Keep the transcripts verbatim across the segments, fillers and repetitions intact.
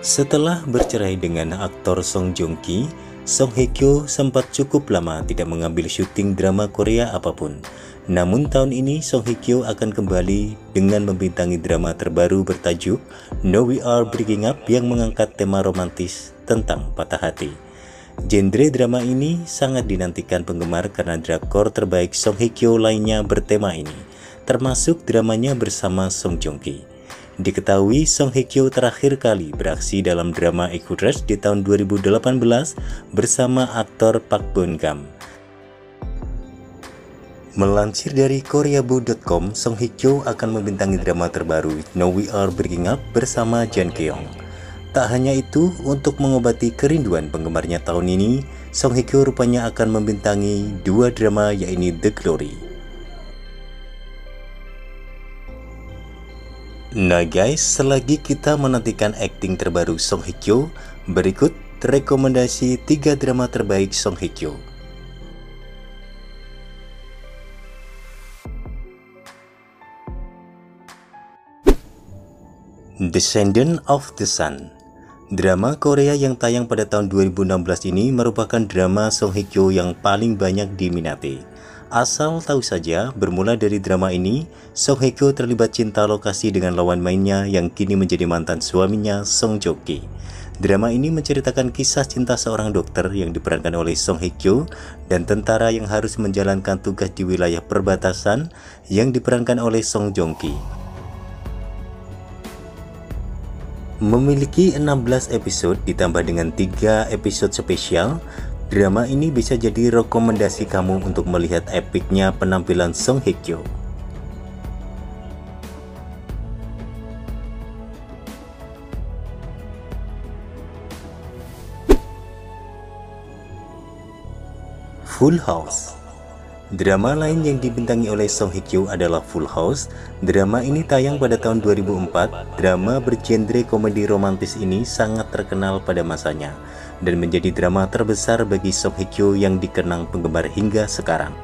Setelah bercerai dengan aktor Song Joong Ki, Song Hye Kyo sempat cukup lama tidak mengambil syuting drama Korea apapun. Namun tahun ini Song Hye Kyo akan kembali dengan membintangi drama terbaru bertajuk Now We Are Breaking Up yang mengangkat tema romantis tentang patah hati. Genre drama ini sangat dinantikan penggemar karena drakor terbaik Song Hye Kyo lainnya bertema ini, termasuk dramanya bersama Song Joong Ki. Diketahui Song Hye Kyo terakhir kali beraksi dalam drama Equilibrium di tahun dua ribu delapan belas bersama aktor Park Bon Gum. Melansir dari koreabu dot com, Song Hye Kyo akan membintangi drama terbaru Now We Are Breaking Up bersama Jang Keong. Tak hanya itu, untuk mengobati kerinduan penggemarnya tahun ini, Song Hye Kyo rupanya akan membintangi dua drama yaitu The Glory. Nah guys, selagi kita menantikan akting terbaru Song Hye Kyo, berikut rekomendasi tiga drama terbaik Song Hye Kyo. Descendant of the Sun. Drama Korea yang tayang pada tahun dua ribu enam belas ini merupakan drama Song Hye Kyo yang paling banyak diminati. Asal tahu saja, bermula dari drama ini, Song Hye Kyo terlibat cinta lokasi dengan lawan mainnya yang kini menjadi mantan suaminya, Song Joong Ki. Drama ini menceritakan kisah cinta seorang dokter yang diperankan oleh Song Hye Kyo dan tentara yang harus menjalankan tugas di wilayah perbatasan yang diperankan oleh Song Joong Ki. Memiliki enam belas episode ditambah dengan tiga episode spesial, drama ini bisa jadi rekomendasi kamu untuk melihat epiknya penampilan Song Hye Kyo. Full House. Drama lain yang dibintangi oleh Song Hye Kyo adalah Full House. Drama ini tayang pada tahun dua ribu empat. Drama bergenre komedi romantis ini sangat terkenal pada masanya dan menjadi drama terbesar bagi Song Hye Kyo yang dikenang penggemar hingga sekarang.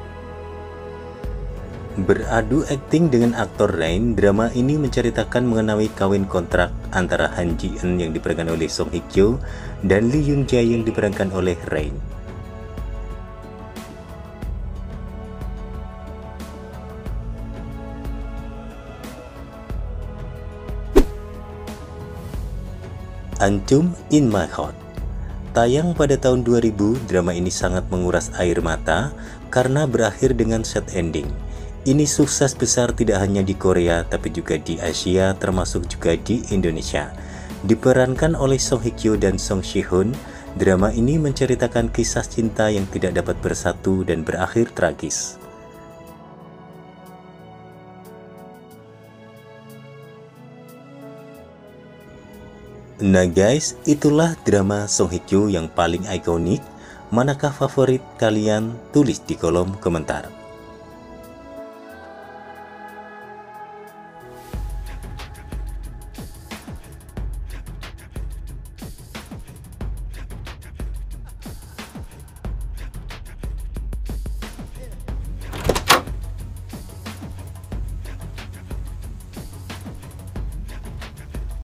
Beradu akting dengan aktor lain, drama ini menceritakan mengenai kawin kontrak antara Han Ji Eun yang diperankan oleh Song Hye Kyo dan Lee Young Jae yang diperankan oleh Rain. Antum in My Heart. Tayang pada tahun dua ribu, drama ini sangat menguras air mata karena berakhir dengan sad ending. Ini sukses besar tidak hanya di Korea tapi juga di Asia termasuk juga di Indonesia. Diperankan oleh Song Hye Kyo dan Song Si Hoon, drama ini menceritakan kisah cinta yang tidak dapat bersatu dan berakhir tragis. Nah guys, itulah drama Song Hye Kyo yang paling ikonik. Manakah favorit kalian? Tulis di kolom komentar.